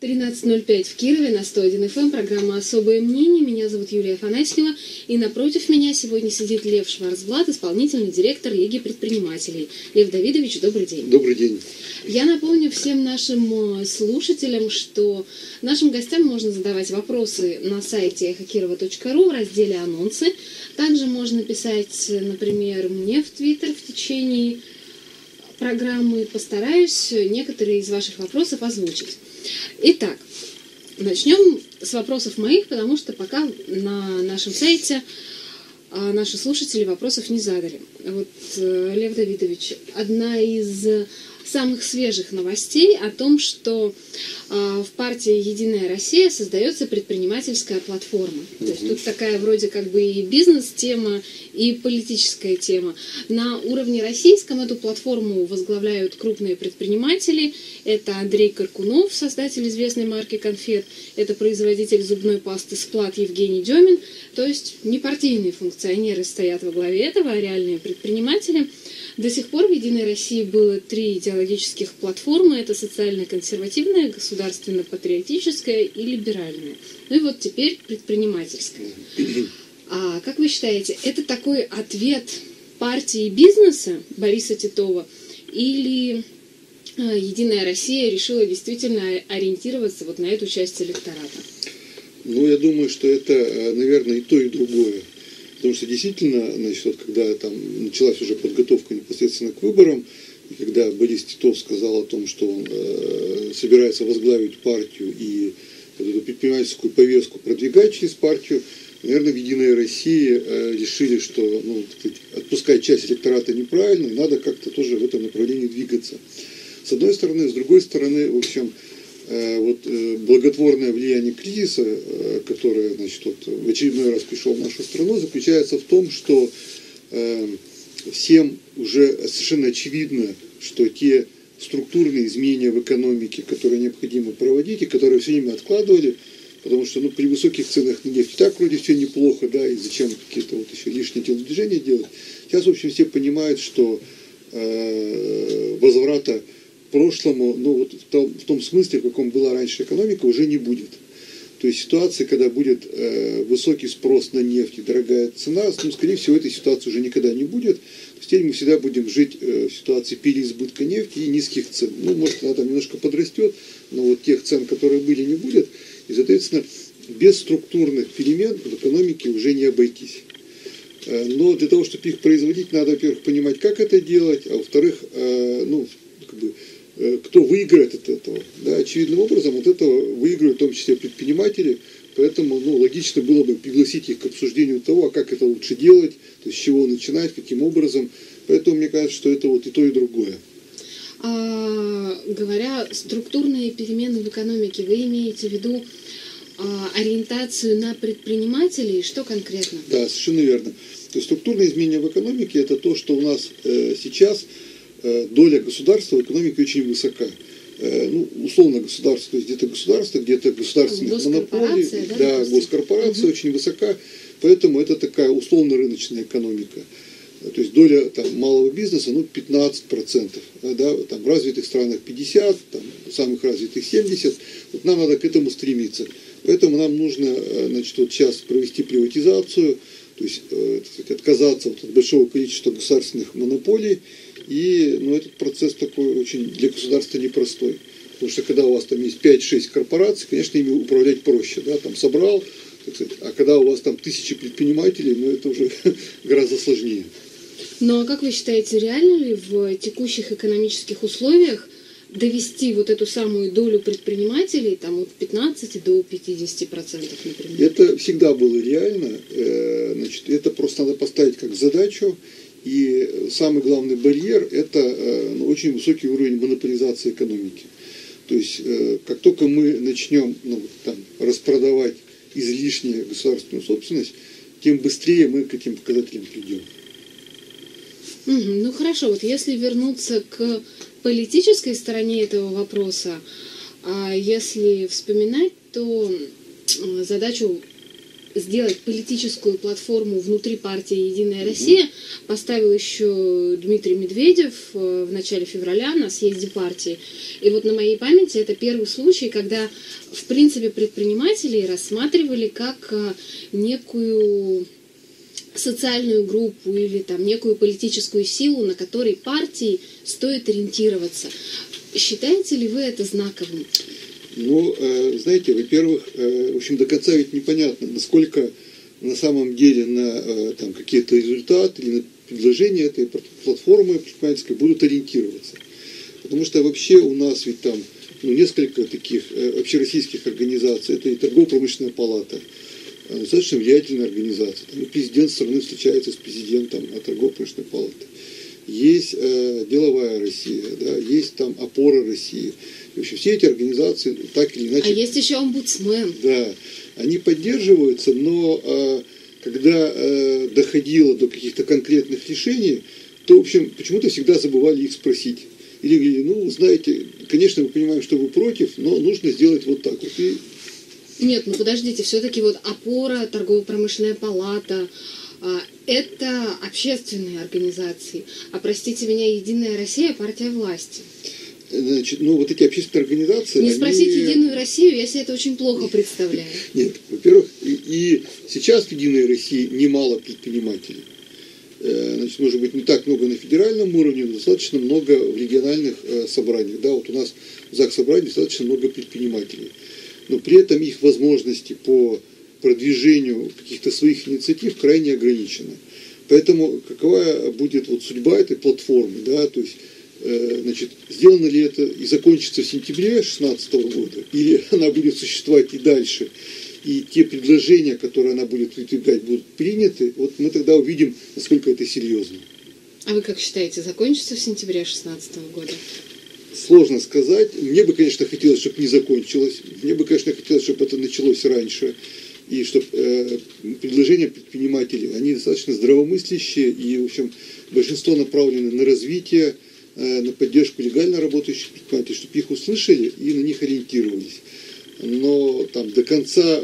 13:05 в Кирове на 101 FM, программа «Особое мнение». Меня зовут Юлия Афанасьева, и напротив меня сегодня сидит Лев Шварцблат, исполнительный директор Лиги предпринимателей. Лев Давидович, добрый день. Добрый день. Я напомню всем нашим слушателям, что нашим гостям можно задавать вопросы на сайте эхокирова.ру в разделе «Анонсы». Также можно писать, например, мне в Твиттер в течение программы. Постараюсь некоторые из ваших вопросов озвучить. Итак, начнем с вопросов моих, потому что пока на нашем сайте наши слушатели вопросов не задали. Вот, Лев Давидович, одна из самых свежих новостей о том, что в партии «Единая Россия» создается предпринимательская платформа. То есть тут такая вроде как бы и бизнес-тема, и политическая тема. На уровне российском эту платформу возглавляют крупные предприниматели. Это Андрей Каркунов, создатель известной марки конфет. Это производитель зубной пасты «Сплат» Евгений Демин. То есть не партийные функционеры стоят во главе этого, а реальные предприниматели. До сих пор в «Единой России» было 3 идеологических платформы. Это социально-консервативная, государственно-патриотическая и либеральная. Ну и вот теперь предпринимательская. А как вы считаете, это такой ответ партии бизнеса Бориса Титова, или «Единая Россия» решила действительно ориентироваться вот на эту часть электората? Ну, я думаю, что это, наверное, и то, и другое. Потому что действительно, значит, вот, когда там началась уже подготовка непосредственно к выборам, и когда Борис Титов сказал о том, что он собирается возглавить партию и эту предпринимательскую повестку продвигать через партию, наверное, в «Единой России» решили, что отпускать часть электората неправильно, и надо как-то тоже в этом направлении двигаться. С одной стороны. С другой стороны, в общем, вот благотворное влияние кризиса, которое, значит, вот, в очередной раз пришел в нашу страну, заключается в том, что всем уже совершенно очевидно, что те структурные изменения в экономике, которые необходимо проводить и которые все время откладывали, потому что при высоких ценах на нефть так вроде все неплохо, да, и зачем какие-то вот еще лишние телодвижения делать. Сейчас, в общем, все понимают, что возврата к прошлому, вот в том смысле, в каком была раньше экономика, уже не будет. То есть ситуация, когда будет высокий спрос на нефть и дорогая цена, скорее всего, этой ситуации уже никогда не будет. Теперь мы всегда будем жить в ситуации переизбытка нефти и низких цен. Может, она там немножко подрастет, но вот тех цен, которые были, не будет. И, соответственно, без структурных перемен в экономике уже не обойтись. Но для того, чтобы их производить, надо, во-первых, понимать, как это делать, а во-вторых, кто выиграет от этого. Да, очевидным образом от этого выиграют в том числе предприниматели, поэтому логично было бы пригласить их к обсуждению того, а как это лучше делать, то есть с чего начинать, каким образом. Поэтому мне кажется, что это вот и то, и другое. Говоря структурные перемены в экономике, вы имеете в виду ориентацию на предпринимателей? Что конкретно? Да, совершенно верно. То есть структурные изменения в экономике – это то, что у нас сейчас доля государства в экономике очень высока. Условно государство, то есть где-то государственных монополий, да, госкорпорация очень высока, поэтому это такая условно-рыночная экономика. То есть доля малого бизнеса 15%, да, там, в развитых странах 50%, там, в самых развитых 70%. Вот нам надо к этому стремиться. Поэтому нам нужно, значит, вот сейчас провести приватизацию, то есть отказаться от большого количества государственных монополий. И этот процесс такой очень для государства непростой. Потому что когда у вас там есть 5-6 корпораций, конечно, ими управлять проще. Да, там собрал, так сказать, а когда у вас там тысячи предпринимателей, это уже гораздо сложнее. Но как вы считаете, реально ли в текущих экономических условиях довести вот эту самую долю предпринимателей от 15 до 50%, например? Это всегда было реально. Значит, это просто надо поставить как задачу. И самый главный барьер – это очень высокий уровень монополизации экономики. То есть, как только мы начнем распродавать излишнюю государственную собственность, тем быстрее мы к этим показателям придем. Ну хорошо, вот если вернуться к политической стороне этого вопроса, если вспоминать, то задачу сделать политическую платформу внутри партии «Единая Россия» поставил еще Дмитрий Медведев в начале февраля на съезде партии. И вот на моей памяти это первый случай, когда, в принципе, предпринимателей рассматривали как некую социальную группу или там некую политическую силу, на которой партии стоит ориентироваться. Считаете ли вы это знаковым? Ну, знаете, во-первых, в общем, до конца ведь непонятно, насколько на самом деле на там, какие-то результаты или на предложения этой платформы предпринимательской будут ориентироваться. Потому что вообще у нас ведь там несколько таких общероссийских организаций. Это и торгово-промышленная палата, достаточно влиятельная организация. Там и президент страны встречается с президентом торгово-промышленной палаты. Есть деловая Россия, да, есть там опора России. В общем, все эти организации так или иначе... А есть еще омбудсмен. Да, они поддерживаются, но когда доходило до каких-то конкретных решений, то, в общем, почему-то всегда забывали их спросить. Или говорили, ну, знаете, конечно, мы понимаем, что вы против, но нужно сделать вот так вот. И... Нет, ну подождите, все-таки вот опора, торгово-промышленная палата, это общественные организации. А простите меня, Единая Россия – партия власти. Значит, ну вот эти общественные организации... Не спросить Единую Россию, я себе это очень плохо представляю. Нет, во-первых, и сейчас в Единой России немало предпринимателей. Значит, может быть, не так много на федеральном уровне, но достаточно много в региональных собраниях. Да, вот у нас в Заксобрании достаточно много предпринимателей. Но при этом их возможности по продвижению каких-то своих инициатив крайне ограничены. Поэтому какова будет вот судьба этой платформы, да, то есть, значит, сделано ли это и закончится в сентябре 2016 года, или она будет существовать и дальше, и те предложения, которые она будет выдвигать, будут приняты, вот мы тогда увидим, насколько это серьезно. А вы как считаете, закончится в сентябре 2016 года? Сложно сказать. Мне бы, конечно, хотелось, чтобы не закончилось. Мне бы, конечно, хотелось, чтобы это началось раньше. И чтобы предложения предпринимателей, они достаточно здравомыслящие. И, в общем, большинство направлены на развитие, на поддержку легально работающих предпринимателей, чтобы их услышали и на них ориентировались. Но там до конца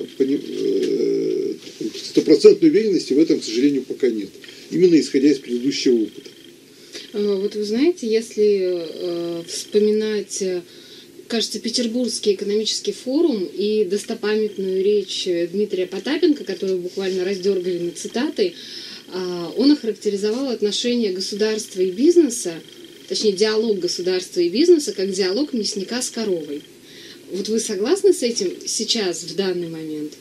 стопроцентной уверенности в этом, к сожалению, пока нет. Именно исходя из предыдущего опыта. Вот вы знаете, если вспоминать, кажется, Петербургский экономический форум и достопамятную речь Дмитрия Потапенко, которую буквально раздергали на цитаты, он охарактеризовал отношения государства и бизнеса, точнее диалог государства и бизнеса, как диалог мясника с коровой. Вот вы согласны с этим сейчас, в данный момент?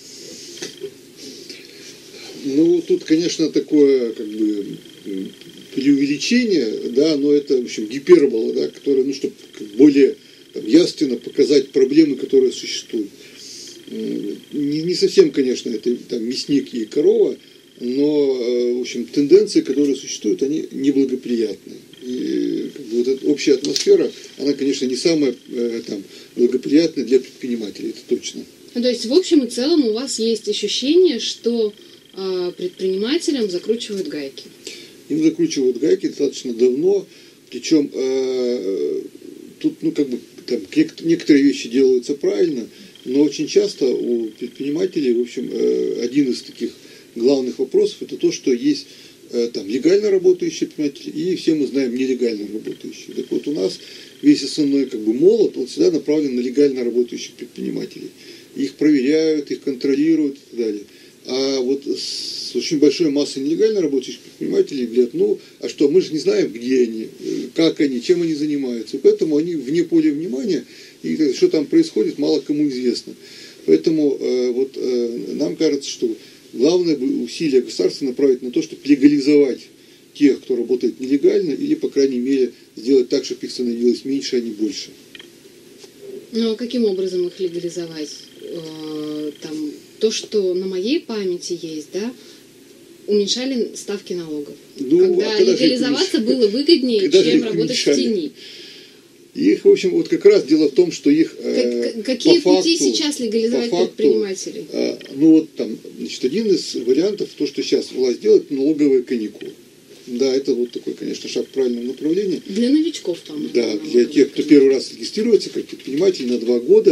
Ну, тут, конечно, такое, как бы, преувеличение, да, но это, в общем, гипербола, да, которая, ну, чтобы более там, явственно показать проблемы, которые существуют. Не совсем, конечно, это там мясник и корова, но, в общем, тенденции, которые существуют, они неблагоприятные. И как бы, вот эта общая атмосфера, она, конечно, не самая там, благоприятная для предпринимателей, это точно. То есть, в общем и целом, у вас есть ощущение, что предпринимателям закручивают гайки? Им закручивают гайки достаточно давно, причем тут, ну, как бы, там, некоторые вещи делаются правильно, но очень часто у предпринимателей, в общем, один из таких главных вопросов, это то, что есть там легально работающие предприниматели и все мы знаем нелегально работающие. Так вот, у нас весь основной как бы молот, он всегда направлен на легально работающих предпринимателей. Их проверяют, их контролируют и так далее. А вот с очень большой массой нелегально работающих предпринимателей говорят, ну, а что, мы же не знаем, где они, как они, чем они занимаются. И поэтому они вне поля внимания, и что там происходит, мало кому известно. Поэтому вот нам кажется, что главное усилие государства направить на то, чтобы легализовать тех, кто работает нелегально, или, по крайней мере, сделать так, чтобы их становилось меньше, а не больше. Ну, а каким образом их легализовать? Там, то, что на моей памяти есть, да, уменьшали ставки налогов. Ну, когда легализоваться было выгоднее, чем работать в тени. Их, в общем, вот как раз дело в том, что их какие пути сейчас легализовать предпринимателей? Ну вот там, значит, один из вариантов, то, что сейчас власть делает, налоговые каникулы. Да, это вот такой, конечно, шаг в правильном направлении. Для новичков там. Да, для тех, кто первый раз регистрируется как предприниматель на 2 года,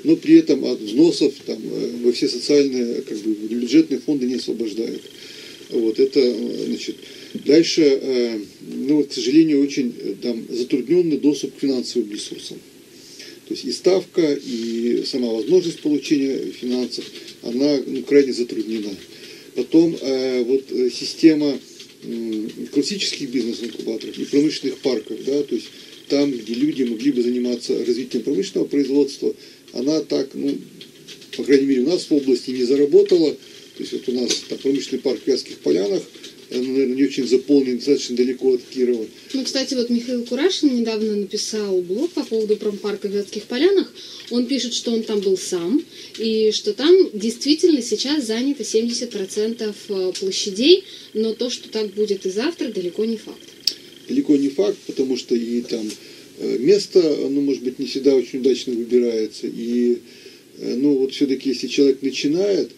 но при этом от взносов там, во все социальные как бы, бюджетные фонды не освобождает. Вот, это, значит, дальше, ну, вот, к сожалению, очень там, затрудненный доступ к финансовым ресурсам. То есть и ставка, и сама возможность получения финансов, она ну, крайне затруднена. Потом вот система классических бизнес-инкубаторов и промышленных парков, да, то есть там, где люди могли бы заниматься развитием промышленного производства, она так, ну, по крайней мере, у нас в области не заработала. То есть вот у нас там промышленный парк в Вятских Полянах, наверное, не очень заполнен, достаточно далеко от Кирова. Ну, кстати, вот Михаил Курашин недавно написал блог по поводу промпарка в Вятских Полянах. Он пишет, что он там был сам, и что там действительно сейчас занято 70% площадей, но то, что так будет и завтра, далеко не факт. Далеко не факт, потому что и там место, оно, может быть, не всегда очень удачно выбирается. И, ну, вот все-таки, если человек начинает,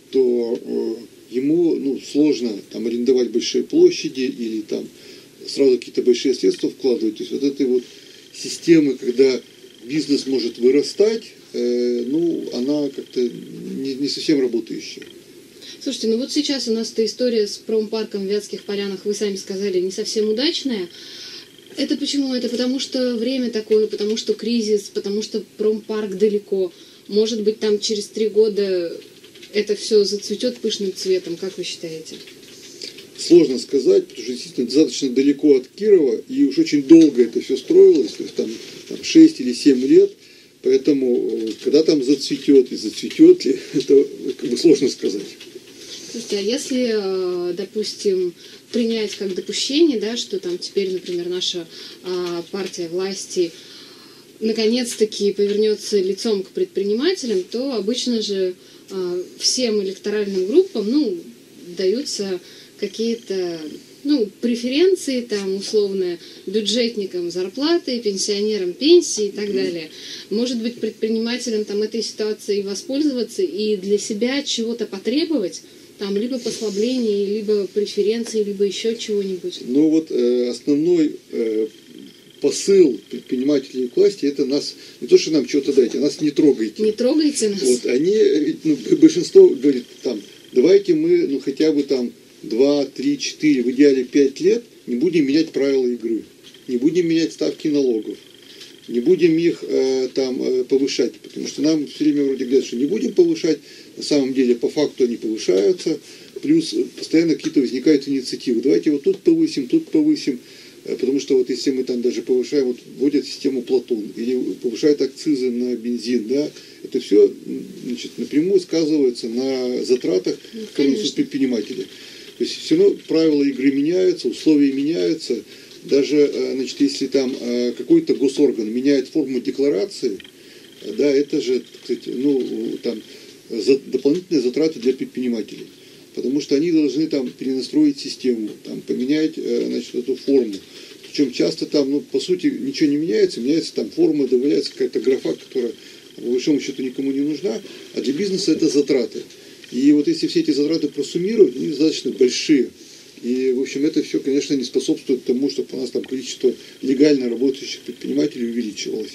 то ему ну, сложно там, арендовать большие площади или там сразу какие-то большие средства вкладывать. То есть вот этой вот системы, когда бизнес может вырастать, ну, она как-то не совсем работающая. Слушайте, ну вот сейчас у нас эта история с промпарком в Вятских Полянах, вы сами сказали, не совсем удачная. Это почему? Это потому что время такое, потому что кризис, потому что промпарк далеко. Может быть, там через 3 года это все зацветет пышным цветом, как вы считаете? Сложно сказать, потому что действительно достаточно далеко от Кирова, и уж очень долго это все строилось, то есть там 6 или 7 лет, поэтому когда там зацветет и зацветет ли, это как бы сложно сказать. Слушайте, а если, допустим, принять как допущение, да, что там теперь, например, наша партия власти наконец-таки повернется лицом к предпринимателям, то обычно же всем электоральным группам, ну, даются какие-то, ну, преференции, там, условно, бюджетникам зарплаты, пенсионерам пенсии и так далее. Может быть, предпринимателям там этой ситуацией воспользоваться и для себя чего-то потребовать, там, либо послаблений, либо преференций, либо еще чего-нибудь. Ну, вот основной посыл предпринимателей к власти, это нас, не то, что нам чего-то дайте, а нас не трогайте. Не трогайте нас. Вот, они, ну, большинство говорит, там, давайте мы, ну, хотя бы там 2, 3, 4, в идеале 5 лет не будем менять правила игры, не будем менять ставки налогов, не будем их там повышать, потому что нам все время вроде говорят, что не будем повышать, на самом деле по факту они повышаются, плюс постоянно какие-то возникают инициативы, давайте вот тут повысим, потому что вот если мы там даже повышаем, вот вводят систему Платон, или повышают акцизы на бензин, да, это все, значит, напрямую сказывается на затратах, которые несут предприниматели. То есть все равно правила игры меняются, условия меняются. Даже, значит, если там какой-то госорган меняет форму декларации, да, это же, кстати, ну, там, дополнительные затраты для предпринимателей. Потому что они должны там перенастроить систему, там, поменять, значит, эту форму. Причем часто там, ну, по сути, ничего не меняется, меняется там форма, добавляется какая-то графа, которая, по большому счету, никому не нужна, а для бизнеса это затраты. И вот если все эти затраты просуммировать, они достаточно большие. И, в общем, это все, конечно, не способствует тому, чтобы у нас там количество легально работающих предпринимателей увеличивалось.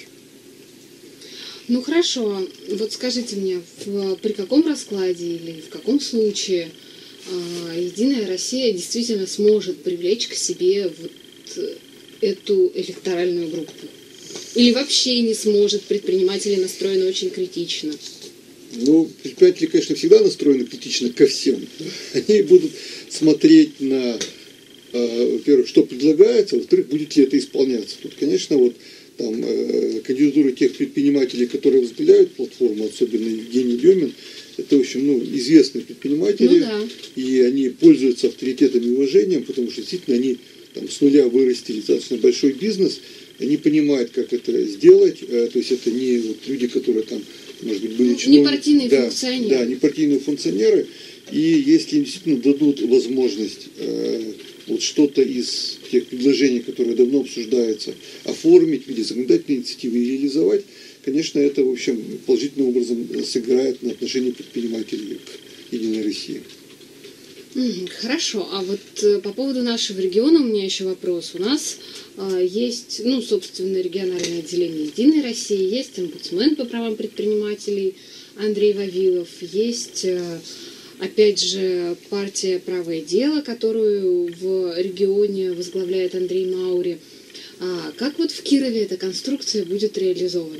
Ну хорошо, вот скажите мне, при каком раскладе или в каком случае Единая Россия действительно сможет привлечь к себе вот эту электоральную группу? Или вообще не сможет, предприниматели настроены очень критично? Ну, предприниматели, конечно, всегда настроены критично ко всем. Они будут смотреть на, во-первых, что предлагается, во-вторых, будет ли это исполняться. Тут, конечно, вот там кандидатуры тех предпринимателей, которые возглавляют платформу, особенно Евгений Демин, это, в общем, ну, известные предприниматели, ну, да. И они пользуются авторитетом и уважением, потому что действительно они там, с нуля вырастили достаточно большой бизнес, они понимают, как это сделать, то есть это не вот люди, которые там, может быть, были чиновники. Не партийные функционеры. Да, не партийные функционеры, и если им действительно дадут возможность вот что-то из тех предложений, которые давно обсуждаются, оформить в виде законодательной инициативы и реализовать, конечно, это, в общем, положительным образом сыграет на отношении предпринимателей к Единой России. Хорошо, а вот по поводу нашего региона у меня еще вопрос. У нас есть, ну, собственно, региональное отделение «Единой России», есть омбудсмен по правам предпринимателей Андрей Вавилов, есть, опять же, партия «Правое дело», которую в регионе возглавляет Андрей Маури. Как вот в Кирове эта конструкция будет реализована?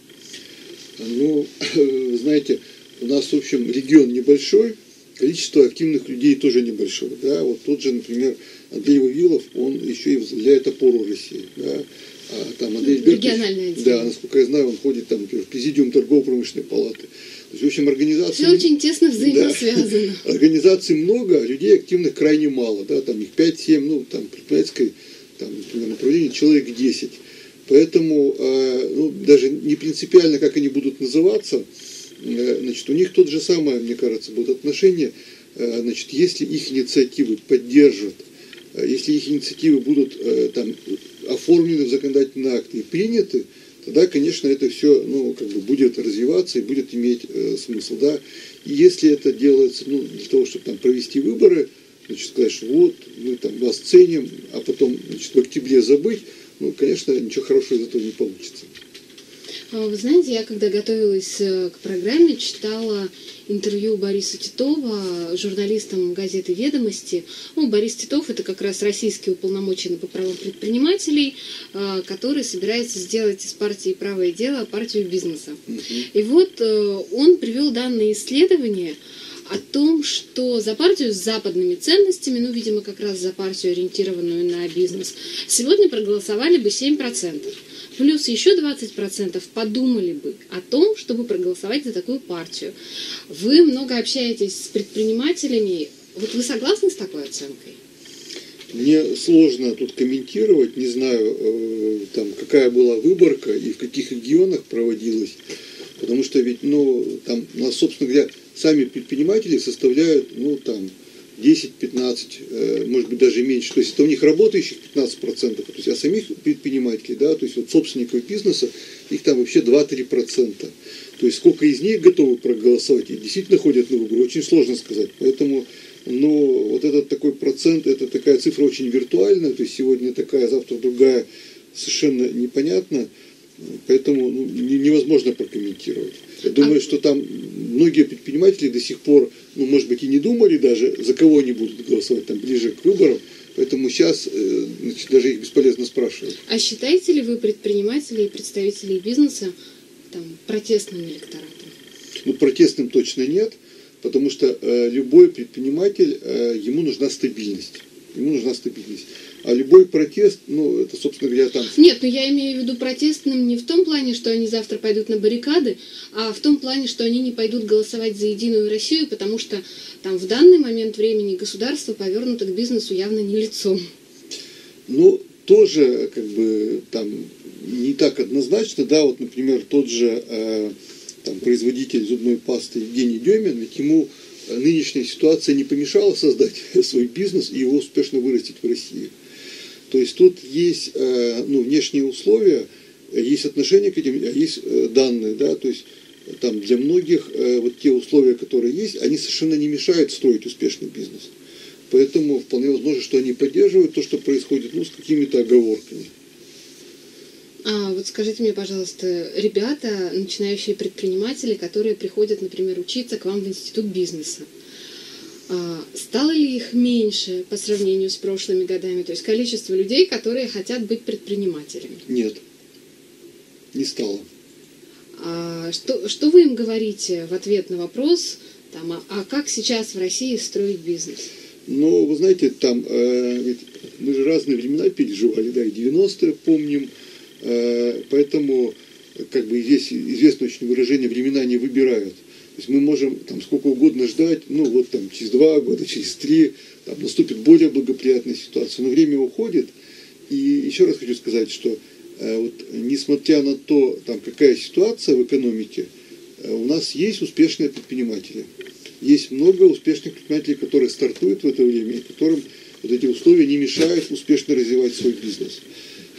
Ну, знаете, у нас, в общем, регион небольшой, количество активных людей тоже небольшое. Да? Вот тот же, например, Андрей Вавилов, он еще и возглавляет «Опору России». Да? А там Андрей Альбертович, да, насколько я знаю, он ходит там, например, в президиум торгово-промышленной палаты. То есть, в общем, организаций... Все очень тесно взаимосвязано. Да, организаций много, а людей активных крайне мало. Да? Там их 5-7, ну, там, предпринимательской, там, например, направление человек 10. Поэтому ну, даже не принципиально, как они будут называться, значит, у них тот же самое, мне кажется, будет отношение, значит, если их инициативы поддержат, если их инициативы будут там, оформлены в законодательные акты и приняты, тогда, конечно, это все, ну, как бы будет развиваться и будет иметь смысл. Да? И если это делается, ну, для того, чтобы там, провести выборы, значит, сказать, что вот, мы там вас ценим, а потом, значит, в октябре забыть, ну, конечно, ничего хорошего из этого не получится. Вы знаете, я когда готовилась к программе, читала интервью Бориса Титова журналистам газеты «Ведомости». Ну, Борис Титов – это как раз российский уполномоченный по правам предпринимателей, который собирается сделать из партии «Правое дело» партию бизнеса. И вот он привел данные исследования о том, что за партию с западными ценностями, ну, видимо, как раз за партию, ориентированную на бизнес, сегодня проголосовали бы 7%. Плюс еще 20% подумали бы о том, чтобы проголосовать за такую партию. Вы много общаетесь с предпринимателями. Вот вы согласны с такой оценкой? Мне сложно тут комментировать, не знаю, там, какая была выборка и в каких регионах проводилась, потому что ведь, ну, там, у нас, собственно говоря, сами предприниматели составляют, ну, там, 10-15, может быть, даже меньше. То есть это у них работающих 15%, то есть, а самих предпринимателей, да, то есть вот собственников бизнеса, их там вообще 2-3%. То есть сколько из них готовы проголосовать и действительно ходят на выборы, очень сложно сказать. Поэтому, ну, вот этот такой процент, это такая цифра очень виртуальная, то есть сегодня такая, завтра другая, совершенно непонятно. Поэтому ну, невозможно прокомментировать. Я думаю, что там многие предприниматели до сих пор, ну, может быть, и не думали даже, за кого они будут голосовать там ближе к выборам. Поэтому сейчас значит, даже их бесполезно спрашивать. А считаете ли вы предпринимателей и представителей бизнеса там, протестным электоратом? Ну, протестным точно нет, потому что любой предприниматель, ему нужна стабильность. Ему нужна стабильность. А любой протест, ну, это, собственно говоря, там... Нет, но я имею в виду протестным не в том плане, что они завтра пойдут на баррикады, а в том плане, что они не пойдут голосовать за Единую Россию, потому что там в данный момент времени государство повернуто к бизнесу явно не лицом. Ну, тоже, как бы, там, не так однозначно, да, вот, например, тот же там, производитель зубной пасты Евгений Демин, ведь ему нынешняя ситуация не помешала создать свой бизнес и его успешно вырастить в России. То есть тут есть ну, внешние условия, есть отношение к этим, есть данные, да, то есть там для многих вот те условия, которые есть, они совершенно не мешают строить успешный бизнес. Поэтому вполне возможно, что они поддерживают то, что происходит, ну, с какими-то оговорками. А вот скажите мне, пожалуйста, ребята, начинающие предприниматели, которые приходят, например, учиться к вам в институт бизнеса, стало ли их меньше по сравнению с прошлыми годами? То есть количество людей, которые хотят быть предпринимателями? Нет, не стало. Что вы им говорите в ответ на вопрос, там, а как сейчас в России строить бизнес? Ну, вы знаете, там ведь мы же разные времена переживали, да, и 90-е помним, поэтому как бы здесь известно очень выражение «времена не выбирают». То есть мы можем там сколько угодно ждать, ну вот там через 2 года, через 3, там наступит более благоприятная ситуация, но время уходит. И еще раз хочу сказать, что вот, несмотря на то, там, какая ситуация в экономике, у нас есть успешные предприниматели. Есть много успешных предпринимателей, которые стартуют в это время, и которым вот эти условия не мешают успешно развивать свой бизнес.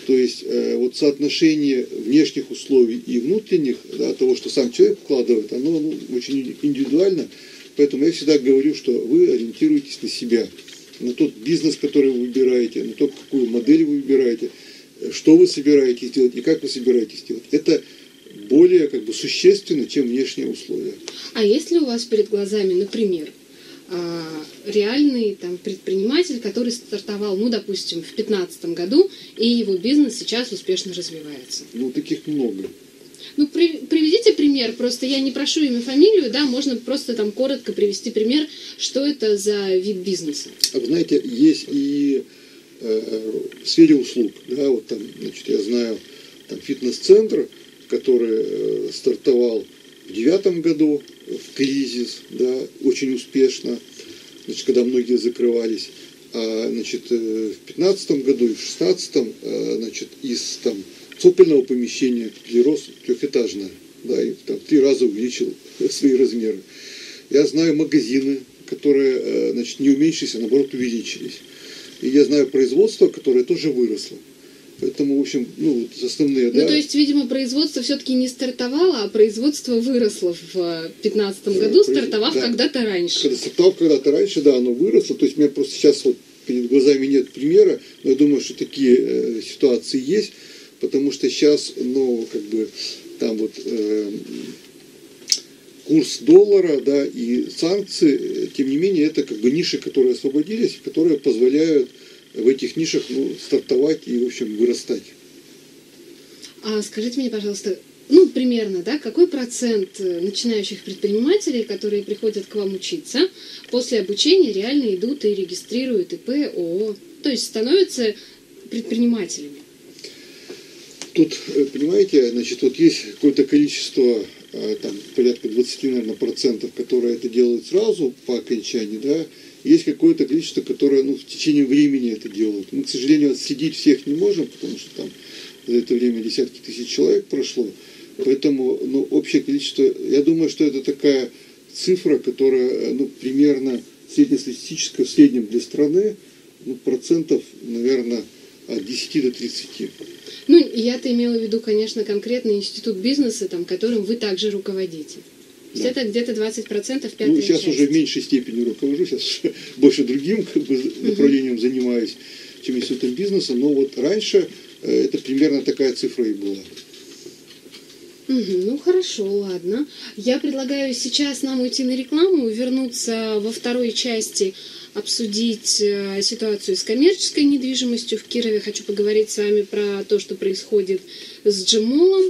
То есть вот соотношение внешних условий и внутренних, да, того, что сам человек вкладывает, оно очень индивидуально. Поэтому я всегда говорю, что вы ориентируетесь на себя, на тот бизнес, который вы выбираете, на то, какую модель вы выбираете, что вы собираетесь делать и как вы собираетесь делать. Это более как бы существенно, чем внешние условия. А если у вас перед глазами, например, реальный там предприниматель, который стартовал, ну, допустим, в 2015 году, и его бизнес сейчас успешно развивается? Ну, таких много. Ну, приведите пример, просто я не прошу имя, фамилию, да, можно просто там коротко привести пример, что это за вид бизнеса. А вы знаете, есть и в сфере услуг, да, вот там, значит, я знаю, там фитнес-центр, который стартовал в 2009 году, в кризис, да, очень успешно, значит, когда многие закрывались. А, значит, в 2015 году и в 2016, значит, из там цокольного помещения перерос трехэтажное, да, и там 3 раза увеличил свои размеры. Я знаю магазины, которые, значит, не уменьшились, а наоборот увеличились. И я знаю производство, которое тоже выросло. Поэтому, в общем, ну, вот основные, да. Ну, то есть, видимо, производство все-таки не стартовало, а производство выросло в 2015 году, стартовав когда-то раньше. Когда стартовав когда-то раньше, да, оно выросло. То есть, у меня просто сейчас вот перед глазами нет примера, но я думаю, что такие ситуации есть, потому что сейчас, ну, как бы, там вот курс доллара, да, и санкции, тем не менее, это как бы ниши, которые освободились, которые позволяют в этих нишах, ну, стартовать и, в общем, вырастать. А скажите мне, пожалуйста, ну, примерно, да, какой процент начинающих предпринимателей, которые приходят к вам учиться, после обучения реально идут и регистрируют ИП, ООО, то есть становятся предпринимателями? Тут, понимаете, значит, вот есть какое-то количество, там, порядка 20, наверное, процентов, которые это делают сразу по окончании, да, есть какое-то количество, которое, ну, в течение времени это делают. Мы, к сожалению, отследить всех не можем, потому что там за это время десятки тысяч человек прошло. Поэтому, ну, общее количество, я думаю, что это такая цифра, которая, ну, примерно среднестатистическая, в среднем для страны, ну, процентов, наверное, от 10 до 30. Ну, я-то имела в виду, конечно, конкретный институт бизнеса, там, которым вы также руководите. То есть это где-то 20%, пятая Ну, сейчас часть. уже в меньшей степени руковожу, сейчас больше другим как бы направлением занимаюсь, чем институтом бизнеса, но вот раньше это примерно такая цифра и была. Ну, хорошо, ладно. Я предлагаю сейчас нам уйти на рекламу, вернуться во второй части, обсудить ситуацию с коммерческой недвижимостью в Кирове. Хочу поговорить с вами про то, что происходит с Джимолом.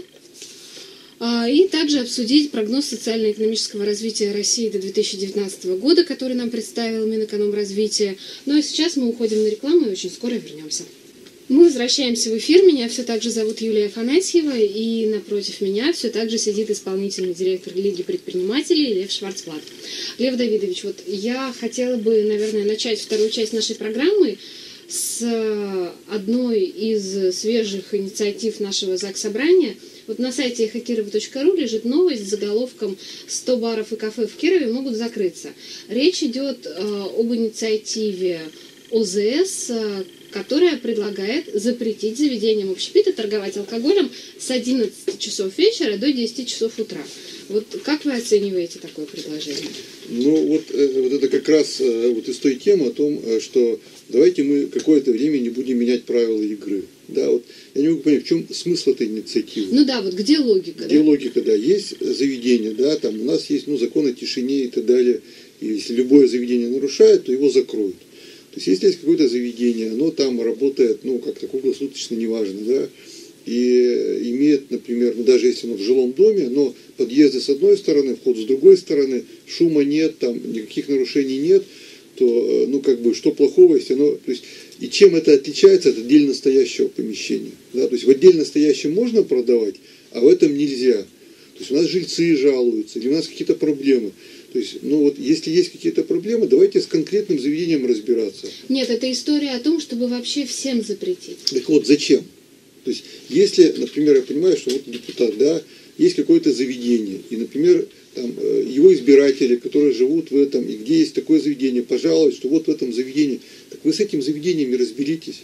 И также обсудить прогноз социально-экономического развития России до 2019 года, который нам представил Минэкономразвития. Ну а сейчас мы уходим на рекламу и очень скоро вернемся. Мы возвращаемся в эфир. Меня все так же зовут Юлия Афанасьева, и напротив меня все так же сидит исполнительный директор Лиги предпринимателей Лев Шварцвальд. Лев Давидович, вот я хотела бы, наверное, начать вторую часть нашей программы с одной из свежих инициатив нашего Заксобрания. Вот на сайте хакирова.ру лежит новость с заголовком «100 баров и кафе в Кирове могут закрыться». Речь идет об инициативе ОЗС, которая предлагает запретить заведениям общепита торговать алкоголем с 11 часов вечера до 10 часов утра. Вот как вы оцениваете такое предложение? Ну, вот это как раз вот из той темы о том, что давайте мы какое-то время не будем менять правила игры. Да, вот я не могу понять, в чем смысл этой инициативы. Ну да, вот где логика? Где логика, да. Есть заведение, да, там у нас есть, ну, закон о тишине и так далее. И если любое заведение нарушает, то его закроют. То есть, если есть какое-то заведение, оно там работает, ну, как-то круглосуточно, неважно, да, и имеет, например, ну, даже если оно в жилом доме, но подъезды с одной стороны, вход с другой стороны, шума нет, там никаких нарушений нет, то, ну, как бы, что плохого, если оно, то есть, и чем это отличается от отдельно стоящего помещения, да, то есть, в отдельно стоящем можно продавать, а в этом нельзя. То есть, у нас жильцы жалуются, или у нас какие-то проблемы. То есть, ну вот, если есть какие-то проблемы, давайте с конкретным заведением разбираться. Нет, это история о том, чтобы вообще всем запретить. Так вот, зачем? То есть, если, например, я понимаю, что вот депутат, да, есть какое-то заведение, и, например, там, его избиратели, которые живут в этом, и где есть такое заведение, пожалуйста, что вот в этом заведении, так вы с этим заведением и разберитесь.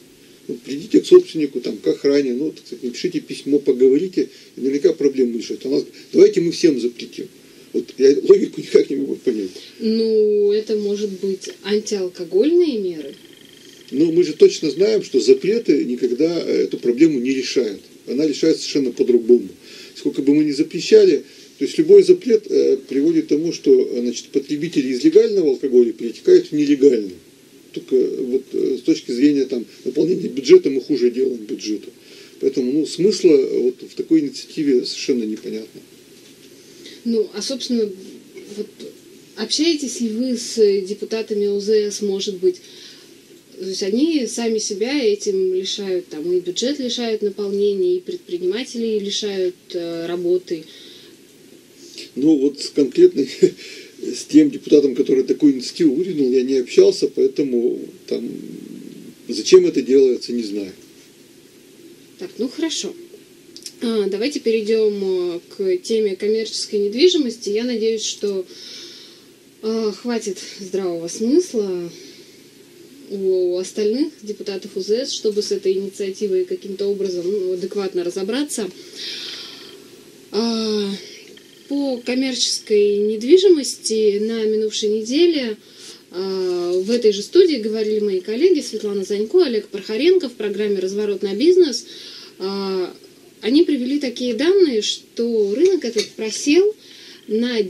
Вот придите к собственнику, там, к охране, ну, так сказать, напишите письмо, поговорите, и наверняка проблему решать. А нас, давайте мы всем запретим. Вот я логику никак не могу понять. Ну, это может быть антиалкогольные меры. Но мы же точно знаем, что запреты никогда эту проблему не решают. Она решается совершенно по-другому. Сколько бы мы ни запрещали, то есть любой запрет приводит к тому, что, значит, потребители из легального алкоголя перетекают в нелегальный. Только вот с точки зрения там, наполнения бюджета мы хуже делаем бюджету. Поэтому ну, смысла вот в такой инициативе совершенно непонятно. Ну, а собственно, вот, общаетесь ли вы с депутатами ОЗС, может быть? То есть они сами себя этим лишают, там, и бюджет лишают наполнения, и предпринимателей лишают работы. Ну вот конкретно с тем депутатом, который такую инициативу выдвинул, я не общался, поэтому там зачем это делается, не знаю. Так, ну хорошо. Давайте перейдем к теме коммерческой недвижимости. Я надеюсь, что хватит здравого смысла у остальных депутатов УЗС, чтобы с этой инициативой каким-то образом адекватно разобраться. По коммерческой недвижимости на минувшей неделе в этой же студии говорили мои коллеги Светлана Занько, Олег Прохоренко в программе «Разворот на бизнес». Они привели такие данные, что рынок этот просел на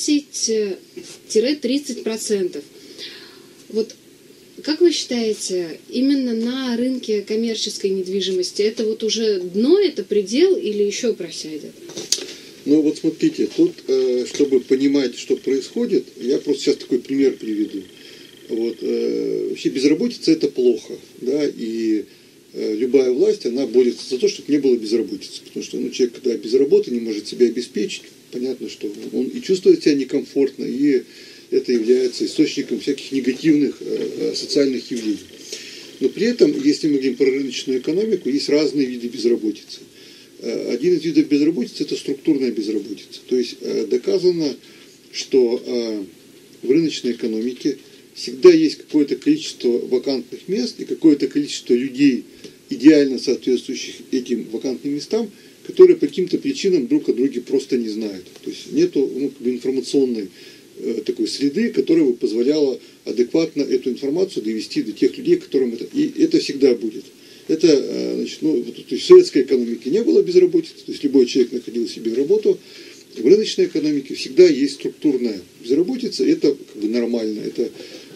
10-30%. Вот как вы считаете, именно на рынке коммерческой недвижимости это вот уже дно, это предел или еще просядет? Ну вот смотрите, тут, чтобы понимать, что происходит, я просто сейчас такой пример приведу. Вот, вообще безработица это плохо, да, и любая власть, она борется за то, чтобы не было безработицы. Потому что ну, человек, когда без работы, не может себя обеспечить, понятно, что он и чувствует себя некомфортно, и это является источником всяких негативных социальных явлений. Но при этом, если мы говорим про рыночную экономику, есть разные виды безработицы. Один из видов безработицы – это структурная безработица. То есть доказано, что в рыночной экономике всегда есть какое-то количество вакантных мест и какое-то количество людей, идеально соответствующих этим вакантным местам, которые по каким-то причинам друг о друге просто не знают. То есть нет информационной такой среды, которая бы позволяла адекватно эту информацию довести до тех людей, которым это... И это всегда будет. Это, значит, то есть в советской экономике не было безработицы, то есть любой человек находил себе работу. В рыночной экономике всегда есть структурная безработица, это как бы нормально. Это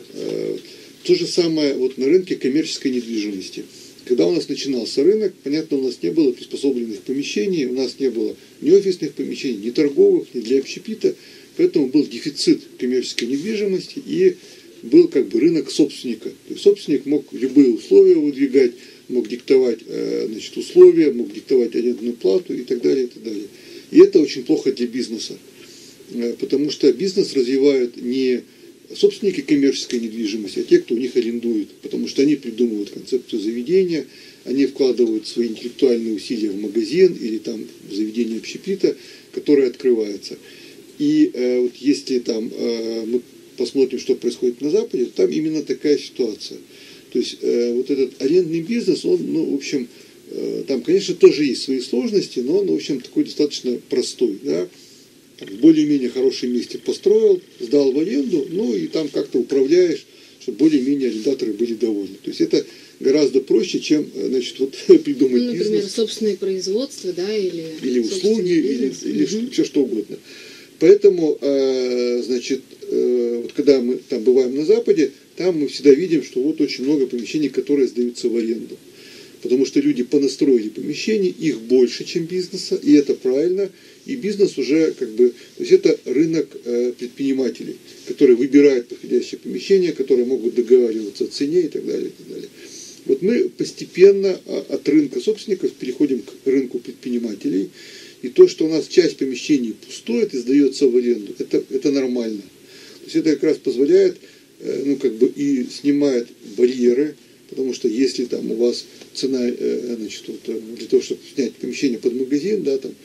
то же самое вот на рынке коммерческой недвижимости. Когда у нас начинался рынок, понятно, у нас не было приспособленных помещений, у нас не было ни офисных помещений, ни торговых, ни для общепита, поэтому был дефицит коммерческой недвижимости и был как бы рынок собственника. То есть собственник мог любые условия выдвигать, мог диктовать значит, условия, мог диктовать арендную плату и так далее, и так далее. И это очень плохо для бизнеса, потому что бизнес развивают не собственники коммерческой недвижимости, а те, кто у них арендует, потому что они придумывают концепцию заведения, они вкладывают свои интеллектуальные усилия в магазин или там в заведение общепита, которое открывается. И вот если там мы посмотрим, что происходит на Западе, то там именно такая ситуация. То есть вот этот арендный бизнес, он, ну, в общем, там, конечно, тоже есть свои сложности, но он, в общем, такой достаточно простой, да. В более-менее хорошем месте построил, сдал в аренду, ну и там как-то управляешь, чтобы более-менее арендаторы были довольны. То есть это гораздо проще, чем, значит, вот придумать например, бизнес. Например, собственное производство, да, или услуги, или все что угодно. Поэтому, значит, вот когда мы там бываем на Западе, там мы всегда видим, что вот очень много помещений, которые сдаются в аренду. Потому что люди понастроили помещений, их больше, чем бизнеса, и это правильно. И бизнес уже как бы, то есть это рынок предпринимателей, которые выбирают подходящее помещение, которые могут договариваться о цене и так далее, и так далее. Вот мы постепенно от рынка собственников переходим к рынку предпринимателей. И то, что у нас часть помещений пустует и сдается в аренду, это нормально. То есть это как раз позволяет, ну как бы и снимает барьеры, потому что если там у вас цена, значит, вот, для того, чтобы снять помещение под магазин, да, там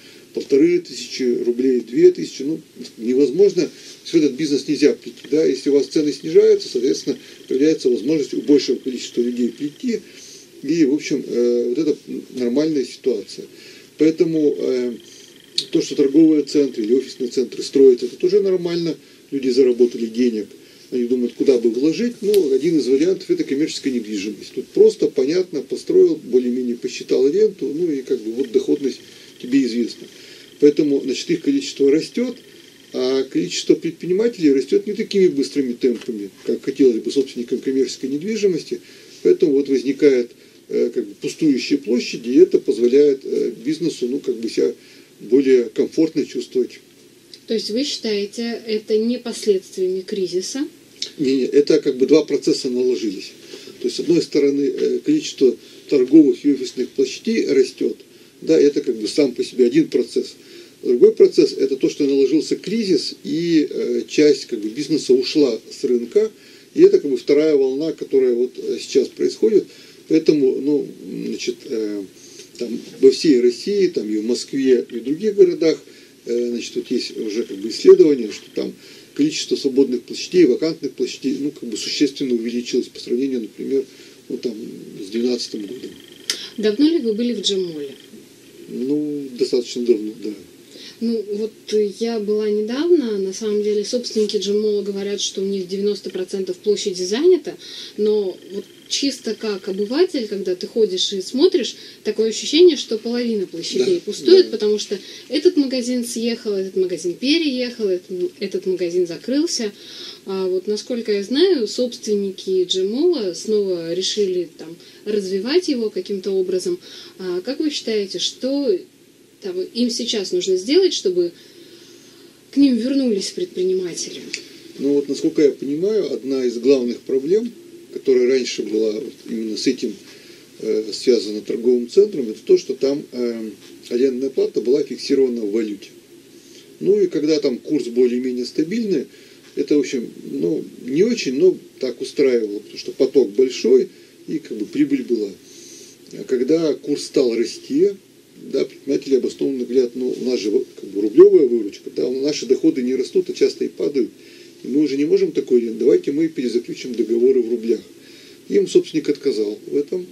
1500 рублей, 2000, ну, невозможно, в этот бизнес нельзя прийти, да, если у вас цены снижаются, соответственно, появляется возможность у большего количества людей прийти, И, в общем, вот это нормальная ситуация. Поэтому то, что торговые центры или офисные центры строятся, это тоже нормально. Люди заработали денег, они думают, куда бы вложить. Ну, один из вариантов – это коммерческая недвижимость. Тут просто, понятно, построил, более-менее посчитал ренту, ну и как бы вот доходность тебе известна. Поэтому, значит, их количество растет, а количество предпринимателей растет не такими быстрыми темпами, как хотелось бы собственникам коммерческой недвижимости. Поэтому вот возникают как бы пустующие площади, и это позволяет бизнесу, ну, как бы себя более комфортно чувствовать. То есть вы считаете, это не последствиями кризиса? Не, это как бы два процесса наложились. То есть, с одной стороны, количество торговых и офисных площадей растет, да, это как бы сам по себе один процесс. Другой процесс – это то, что наложился кризис, и часть как бы бизнеса ушла с рынка, и это как бы вторая волна, которая вот сейчас происходит. Поэтому, ну, значит, там во всей России, там и в Москве, и в других городах, значит, вот есть уже как бы исследования, что там количество свободных площадей, вакантных площадей, ну, как бы существенно увеличилось по сравнению, например, ну, там, с 2012 годом. Давно ли вы были в Джем-моле? Ну, достаточно давно, да. Ну, вот я была недавно, на самом деле собственники Джем-мола говорят, что у них 90% площади занято, но вот чисто как обыватель, когда ты ходишь и смотришь, такое ощущение, что половина площадей пустует, потому что этот магазин съехал, этот магазин переехал, этот магазин закрылся. А вот насколько я знаю, собственники Джем-мола снова решили там развивать его каким-то образом. А как вы считаете, что там им сейчас нужно сделать, чтобы к ним вернулись предприниматели? Ну вот, насколько я понимаю, одна из главных проблем, которая раньше была вот именно с этим связана торговым центром, это то, что там арендная плата была фиксирована в валюте. Ну и когда там курс более-менее стабильный, это, в общем, ну, не очень, но так устраивало, потому что поток большой и как бы прибыль была. А когда курс стал расти, да, предприниматели обоснованно говорят, ну, у нас же как бы рублевая выручка, да, наши доходы не растут, а часто и падают. И мы уже не можем такое делать, давайте мы перезаключим договоры в рублях. Им собственник отказал в этом.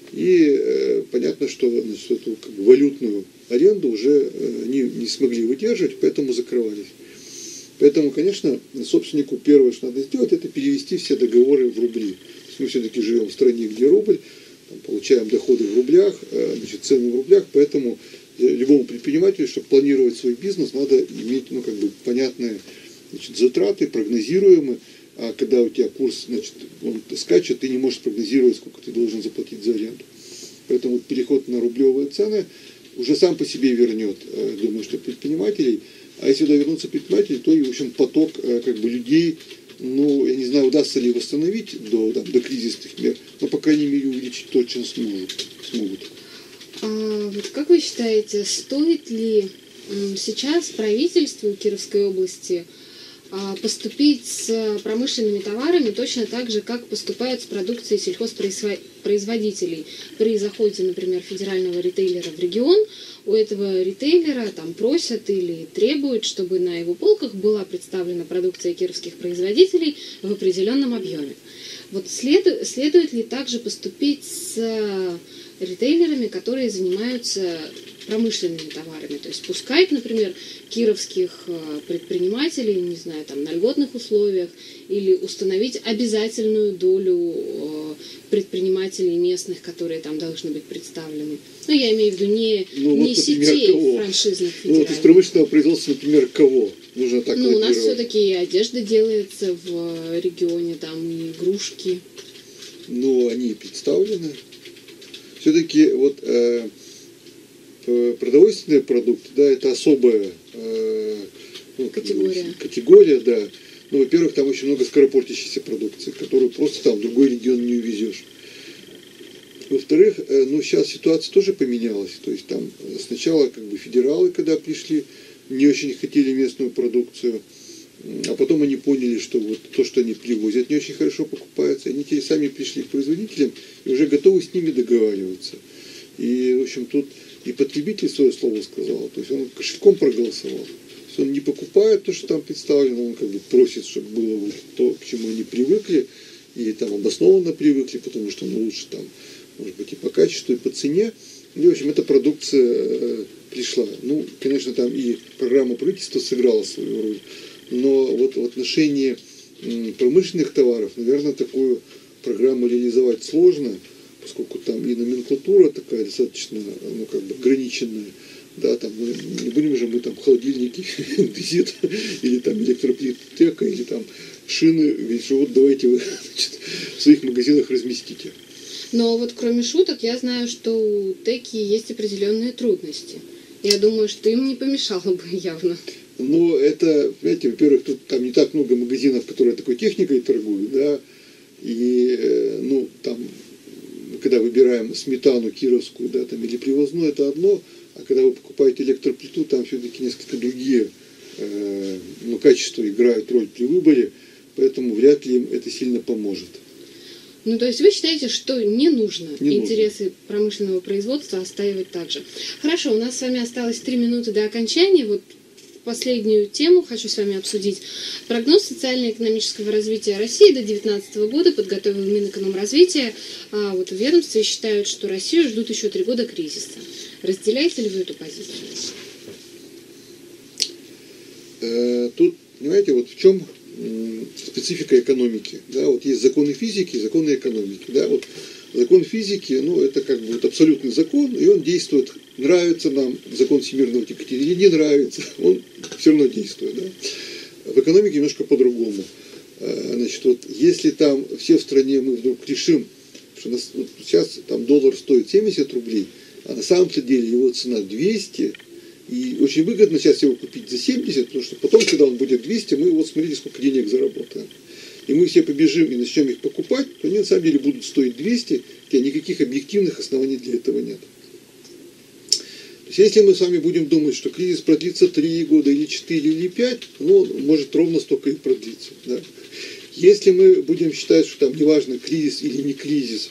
И понятно, что, значит, эту как бы валютную аренду уже не смогли выдерживать, поэтому закрывались. Поэтому, конечно, собственнику первое, что надо сделать, это перевести все договоры в рубли. То есть мы все-таки живем в стране, где рубль, там, получаем доходы в рублях, значит, цены в рублях, поэтому любому предпринимателю, чтобы планировать свой бизнес, надо иметь, ну, как бы понятные, значит, затраты, прогнозируемые. А когда у тебя курс, значит, он скачет, ты не можешь прогнозировать, сколько ты должен заплатить за аренду. Поэтому переход на рублевые цены уже сам по себе вернет, думаю, что предпринимателей. А если туда вернутся предприниматели, то и, в общем, поток как бы людей, ну, я не знаю, удастся ли восстановить до кризисных мер, но, по крайней мере, увеличить точно смогут. А вот как вы считаете, стоит ли сейчас правительству Кировской области поступить с промышленными товарами точно так же, как поступают с продукцией сельхозпроизводителей? При заходе, например, федерального ритейлера в регион, у этого ритейлера там просят или требуют, чтобы на его полках была представлена продукция кировских производителей в определенном объеме. Вот следует ли также поступить с ритейлерами, которые занимаются промышленными товарами, то есть пускать, например, кировских предпринимателей, не знаю, там на льготных условиях, или установить обязательную долю предпринимателей местных, которые там должны быть представлены. Ну, я имею в виду не вот, сетей кого? франшизных Ну, федеральных. вот из промышленного производства, например, кого? Нужно так у нас все-таки и одежда делается в регионе, там и игрушки. Ну, они и представлены. Все-таки вот продовольственные продукты, да, это особая категория, да. Ну, во-первых, там очень много скоропортящейся продукции, которую просто там в другой регион не увезешь. Во-вторых, ну, сейчас ситуация тоже поменялась. То есть там сначала как бы федералы, когда пришли, не очень хотели местную продукцию, а потом они поняли, что вот то, что они привозят, не очень хорошо покупается. Они теперь сами пришли к производителям и уже готовы с ними договариваться. И, в общем, тут и потребитель свое слово сказал, то есть он кошельком проголосовал. То есть он не покупает то, что там представлено, он как бы просит, чтобы было вот то, к чему они привыкли, и там обоснованно привыкли, потому что ну, лучше там может быть, и по качеству, и по цене. И, в общем, эта продукция пришла. Ну, конечно, там и программа правительства сыграла свою роль, но вот в отношении промышленных товаров, наверное, такую программу реализовать сложно, поскольку там и номенклатура такая достаточно, ну, как бы ограниченная. Да, там, не будем же мы там холодильники дезит, или там электроплитека, или там шины, ведь что вот давайте вы, значит, в своих магазинах разместите. Но вот кроме шуток, я знаю, что у Теки есть определенные трудности. Я думаю, что им не помешало бы явно. Но это, понимаете, во-первых, тут там не так много магазинов, которые такой техникой торгуют, да, и, ну, там, когда выбираем сметану кировскую, да, там, или привозную, это одно, а когда вы покупаете электроплиту, там все-таки несколько другие, ну, качества играют роль при выборе, поэтому вряд ли им это сильно поможет. Ну, то есть вы считаете, что не нужно Не интересы нужно. промышленного производства отстаивать так же? Хорошо, у нас с вами осталось 3 минуты до окончания. Вот последнюю тему хочу с вами обсудить. Прогноз социально-экономического развития России до 2019 года подготовил Минэкономразвития. А вот в ведомстве считают, что Россию ждут еще 3 года кризиса. Разделяете ли вы эту позицию? Тут, понимаете, вот в чем специфика экономики. Да, вот есть законы физики и законы экономики. Да, вот закон физики, ну, это как бы вот абсолютный закон, и он действует, нравится нам закон всемирного тяготения или не нравится, он все равно действует. Да. В экономике немножко по-другому. Значит, вот если там все в стране мы вдруг решим, что вот сейчас там доллар стоит 70 рублей, а на самом-то деле его цена 200, и очень выгодно сейчас его купить за 70, потому что потом, когда он будет 200, мы вот смотрите, сколько денег заработаем. И мы все побежим и начнем их покупать, то они на самом деле будут стоить 200, хотя никаких объективных оснований для этого нет. То есть если мы с вами будем думать, что кризис продлится 3 года, или 4, или 5, ну, он может ровно столько и продлиться. Да. Если мы будем считать, что там неважно, кризис или не кризис,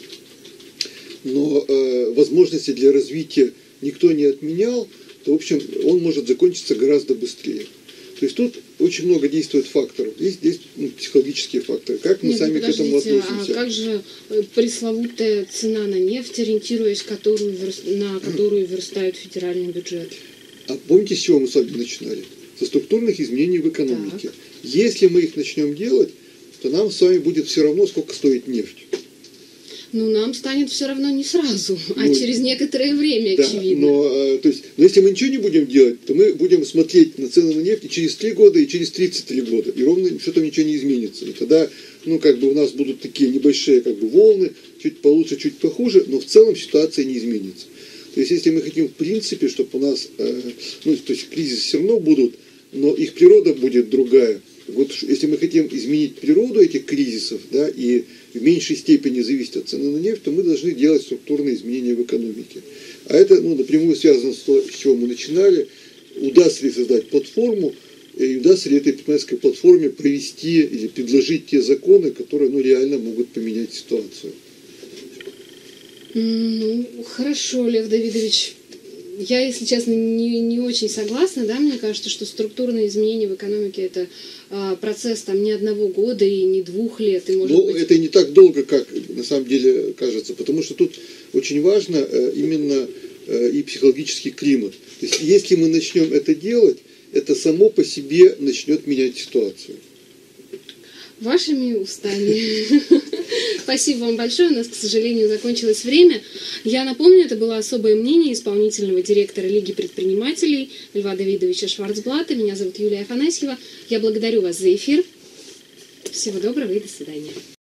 но возможности для развития никто не отменял, то, в общем, он может закончиться гораздо быстрее. То есть тут очень много действует факторов. Есть психологические факторы. Как мы сами к этому относимся? А как же пресловутая цена на нефть, ориентируясь на которую верстают федеральный бюджет? А помните, с чего мы с вами начинали? Со структурных изменений в экономике. Так. Если мы их начнем делать, то нам с вами будет все равно, сколько стоит нефть. Ну, нам станет все равно не сразу, а через некоторое время, да, очевидно. Но если мы ничего не будем делать, то мы будем смотреть на цены на нефть и через 3 года, и через 33 года. И ровно что-то ничего не изменится. И тогда, ну, как бы у нас будут такие небольшие, как бы, волны, чуть получше, чуть похуже, но в целом ситуация не изменится. То есть, если мы хотим, в принципе, чтобы у нас, ну, то есть, кризисы все равно будут, но их природа будет другая. Вот если мы хотим изменить природу этих кризисов, да, и в меньшей степени зависеть от цены на нефть, то мы должны делать структурные изменения в экономике. А это, ну, напрямую связано с тем, с чего мы начинали. Удастся ли создать платформу, и удастся ли этой предпринимательской платформе провести или предложить те законы, которые, ну, реально могут поменять ситуацию. Ну, хорошо, Лев Давидович. Я, если честно, не очень согласна, да, мне кажется, что структурные изменения в экономике это процесс там не 1 года и не 2 лет. И, может быть... это не так долго, как на самом деле кажется, потому что тут очень важно именно и психологический климат. То есть, если мы начнем это делать, это само по себе начнет менять ситуацию. Вашими устами. Спасибо вам большое. У нас, к сожалению, закончилось время. Я напомню, это было особое мнение исполнительного директора Лиги предпринимателей Льва Давидовича Шварцблата. Меня зовут Юлия Афанасьева. Я благодарю вас за эфир. Всего доброго и до свидания.